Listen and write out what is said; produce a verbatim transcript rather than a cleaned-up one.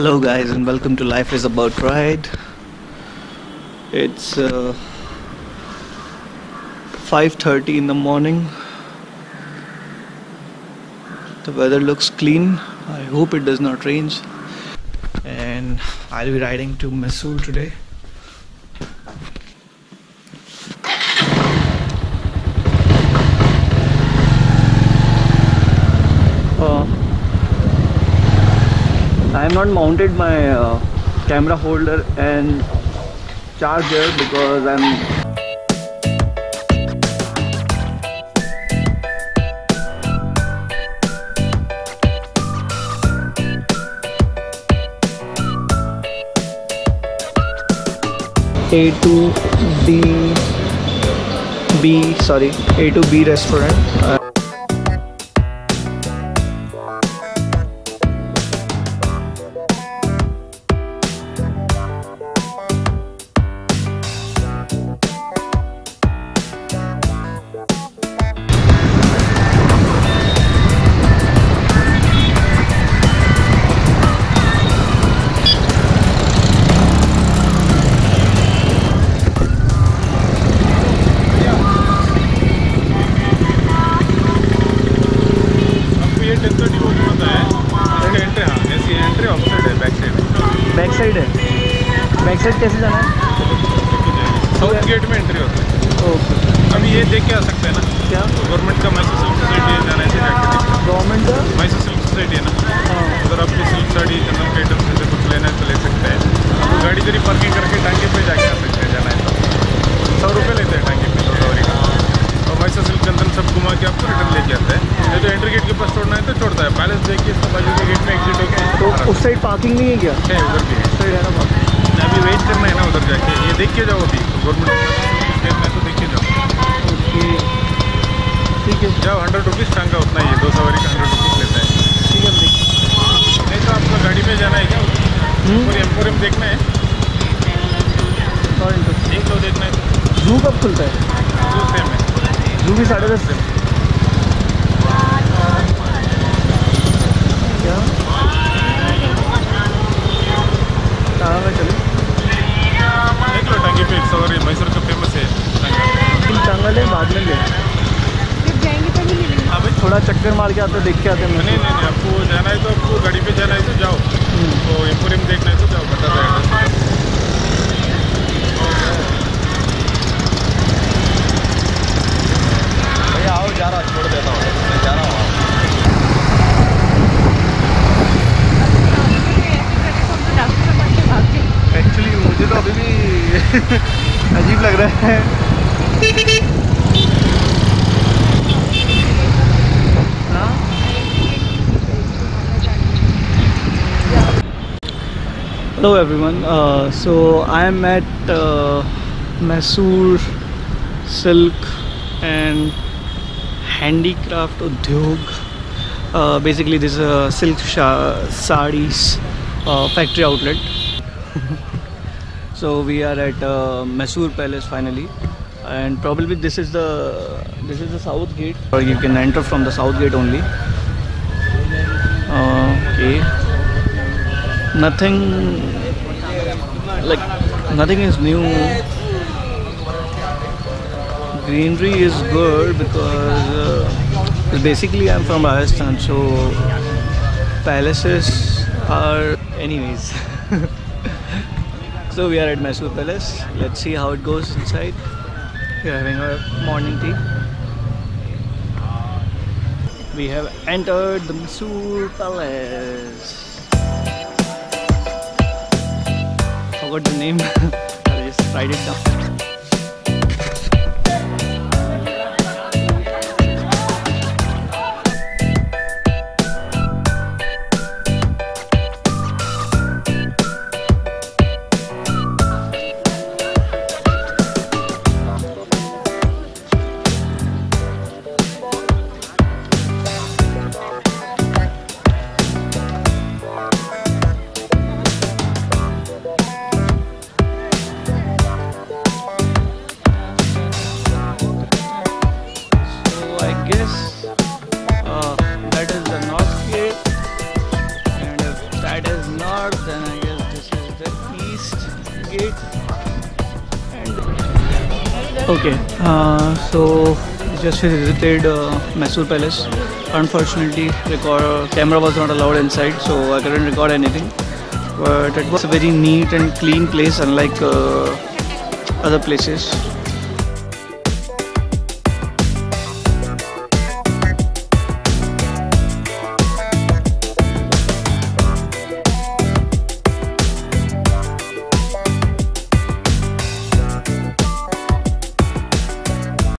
Hello guys and welcome to Life is About Ride. It's uh, five thirty in the morning. The weather looks clean. I hope it does not rain. And I'll be riding to Mysore today. Uh, I have not mounted my uh, camera holder and charger because I'm A two B B sorry A two B restaurant. Uh, back side है back side कैसे जाना है? South gate में entry होता है। Okay अभी ये देख के आ सकते हैं ना क्या गवर्नमेंट का मैसूर सिल्क सोसाइटी है, जाना है गवर्नमेंट का मैसूर सिल्क सोसाइटी है ना। हाँ अगर आपको सिल्क साड़ी चंदन के आइटम से कुछ लेना है तो ले सकते हैं। तो गाड़ी तेरी पार्किंग करके टांगे पे जाके आ सकते हैं, जाना है तो सौ रुपये लेते हैं टांगे पे सवारी का। और मैसूर सिल्क चंदन सब घुमा के आपको रिटर्न लेके आता है। जो एंट्री गेट के पास छोड़ना है तो छोड़ता है। पैलेस देखिए इसका बाजू के गेट में एग्जिट होके तो उस साइड पार्किंग नहीं है क्या? है उधर भी है, उस साइड है ना पार्किंग? अभी वेट करना है ना उधर जाके। ये देख के जाओ, अभी गवर्नमेंट देखना है तो देख के जाओ। ओके ठीक है जाओ, हंड्रेड रुपीज़ टांगा उतना ही है, दो सवारी का हंड्रेड रुपीज़ लेता है। ठीक है देखिए। नहीं तो आपको गाड़ी में जाना है क्या? और एम्पोरियम देखना है, एक तो देखना है। जू कब खुलता है? जो सेम है, जू भी साढ़े दस से क्या कहाँ में चले? देख लो टांगे पे एक सवारी मैसूर का फेमस है टांगा। टांगा ले बाद में ले हाँ भाई, थोड़ा चक्कर मार के आते देख के आते हैं। नहीं नहीं नहीं आपको जाना है तो आपको गाड़ी पे जाना है तो जाओ, तो एम्पोरियम देखना है तो जाओ, बता देगा। भैया आओ, जा रहा छोड़ देता हूँ, मैं जा रहा हूँ। एक्चुअली मुझे तो अभी भी अजीब लग रहा है। Hello everyone, uh, so I am at uh, Mysore Silk and Handicraft Udyog. Uh, basically this is a silk sarees uh, factory outlet. So we are at uh, Mysore Palace finally, and probably this is the this is the south gate, or you can enter from the south gate only. Uh, okay, nothing like nothing is new. Greenery is good because uh, basically I'm from Rajasthan, so palaces are anyways. So we are at Mysore Palace. Let's see how it goes inside. We are having our morning tea. We have entered the Mysore Palace. Forgot the name. I'll just write it down. Okay, uh, so just visited uh, Mysore Palace. Unfortunately, record camera was not allowed inside, so I couldn't record anything. But it was a very neat and clean place, unlike uh, other places.